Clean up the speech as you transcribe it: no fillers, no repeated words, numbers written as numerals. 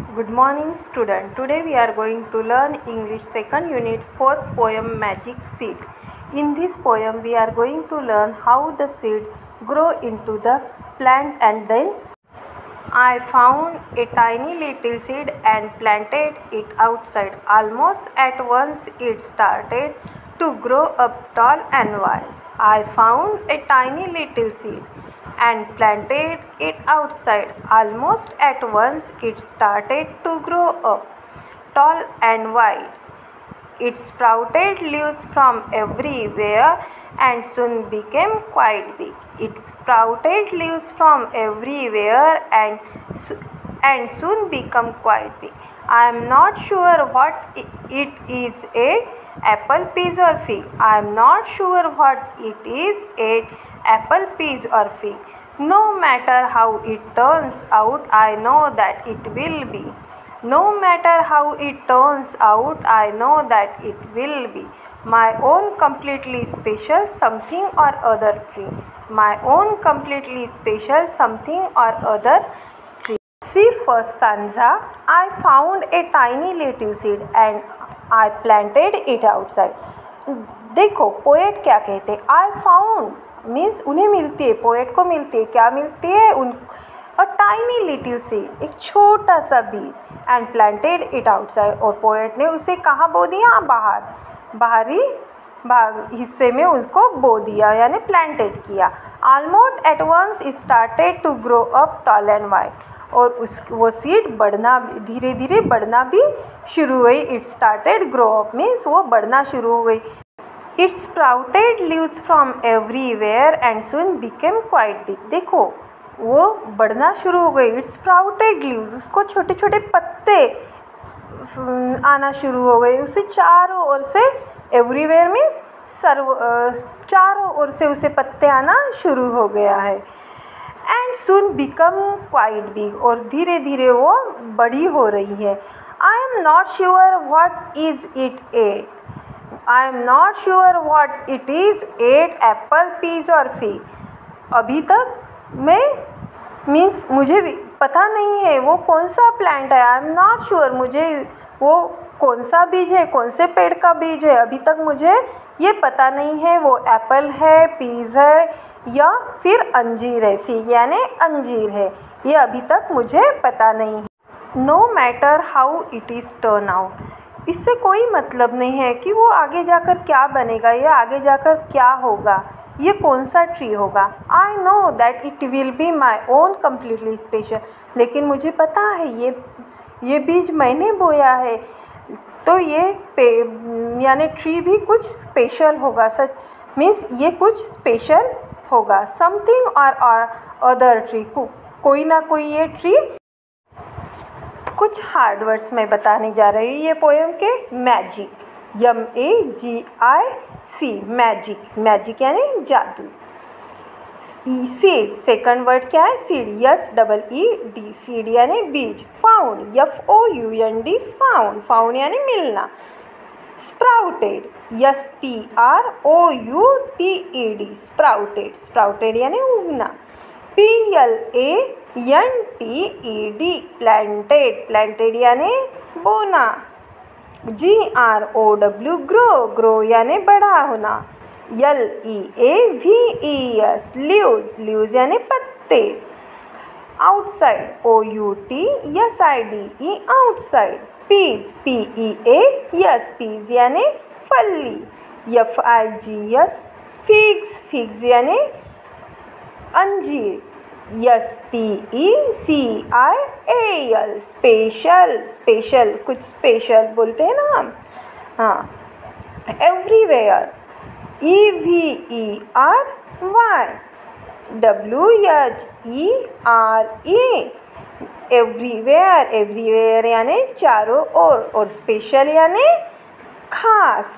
Good morning student. Today we are going to learn English second unit fourth poem Magic Seed. In this poem we are going to learn how the seed grow into the plant and then I found a tiny little seed and planted it outside. Almost at once it started to grow up tall and wide. I found a tiny little seed and planted it outside. Almost at once it started to grow up tall and wide. It sprouted leaves from everywhere and soon became quite big. It sprouted leaves from everywhere and soon became quite big. I am not sure what it is, a apple, peas or fig. I am not sure what it is, a apple, peas or fig. No matter how it turns out, I know that it will be. No matter how it turns out, I know that it will be my own completely special something or other tree. My own completely special something or other tree. See first stanza. I found a tiny little seed and I planted it outside. देखो poet क्या कहते हैं, I found means उन्हें मिलती है, poet को मिलती है, क्या मिलती है उन अ टाइनी लिटिल सीड, एक छोटा सा बीज एंड प्लांटेड इट आउटसाइड, और पोएट ने उसे कहाँ बो दिया, बाहरी हिस्से में उसको बो दिया यानी प्लांटेड किया. Almost at once started to grow up tall and wide, और वो सीड बढ़ना धीरे धीरे बढ़ना भी शुरू हुई. It started grow up means वो बढ़ना शुरू हो गई. It sprouted leaves from everywhere and soon became quite big. देखो वो बढ़ना शुरू हो गई. इट स्प्राउटेड लीव्स, उसको छोटे छोटे पत्ते आना शुरू हो गए. उसे चारों ओर से, एवरीवेयर मीन्स चारों ओर से उसे पत्ते आना शुरू हो गया है. And soon become quite big, और धीरे धीरे वो बड़ी हो रही है. I am not sure what is it at. I am not sure what it is at apple, peas और फिग. अभी तक मैं मीन्स मुझे भी पता नहीं है वो कौन सा प्लांट है. आई एम नॉट श्योर, मुझे वो कौन सा बीज है, कौन से पेड़ का बीज है, अभी तक मुझे ये पता नहीं है. वो एप्पल है, पीज है या फिर अंजीर है. फिग यानी अंजीर है, ये अभी तक मुझे पता नहीं है. No matter how it is turn out, इससे कोई मतलब नहीं है कि वो आगे जाकर क्या बनेगा या आगे जाकर क्या होगा, ये कौन सा ट्री होगा. I know that it will be my own completely special, लेकिन मुझे पता है ये बीज मैंने बोया है तो ये यानी ट्री भी कुछ स्पेशल होगा. सच मीन्स ये कुछ स्पेशल होगा. समथिंग और अदर ट्री, कोई ना कोई ये ट्री. कुछ हार्ड वर्ड्स में बताने जा रही हूँ ये पोएम के. मैजिक, MAGIC, मैजिक, मैजिक यानी जादू. सीड, सेकंड वर्ड क्या है, सीड, SEED, सीड यानी बीज. फाउंड, FOUND, फाउंड, फाउंड यानी मिलना. स्प्राउटेड, SPROUTED, स्प्राउटेड, स्प्राउटेड यानी उगना. PLANTED, प्लांटेड, प्लांटेड यानी बोना. GROW, ग्रो, ग्रो यानी बड़ा होना. LEAVES, लीव्स, लीव्स यानी पत्ते. Outside, OUTSIDE, outside. Peas, PEAS, peas यानी फली. FIGS, फिग्स, फिग्स यानी अंजीर. SPECIAL, स्पेशल, स्पेशल, कुछ स्पेशल बोलते हैं ना हम. हाँ. Everywhere, EVERY, WHERE, everywhere, everywhere यानी चारों ओर, और स्पेशल यानी खास.